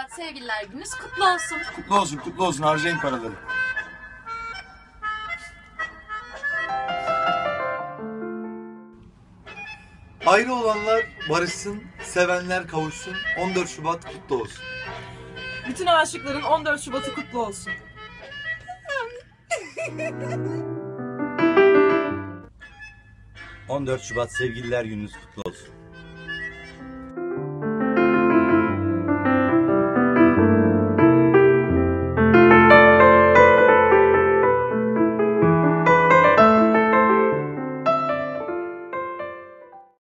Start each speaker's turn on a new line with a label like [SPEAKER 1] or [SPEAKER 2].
[SPEAKER 1] Şubat Sevgililer Gününüz kutlu olsun.
[SPEAKER 2] Kutlu olsun. Harcayın paraları. Ayrı olanlar barışsın, sevenler kavuşsun. 14 Şubat kutlu olsun.
[SPEAKER 3] Bütün aşıkların 14 Şubat'ı kutlu olsun.
[SPEAKER 4] 14 Şubat Sevgililer Gününüz kutlu olsun.